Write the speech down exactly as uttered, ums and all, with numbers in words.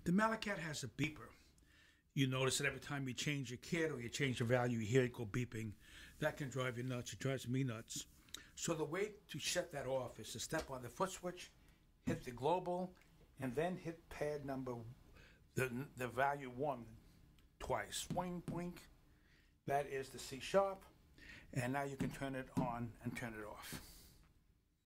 The malletKAT has a beeper. You notice that every time you change your kit or you change the value, you hear it go beeping. That can drive you nuts. It drives me nuts. So the way to shut that off is to step on the foot switch, hit the global, and then hit pad number, the, the value one twice. Boing, boing. That is the C sharp. And now you can turn it on and turn it off.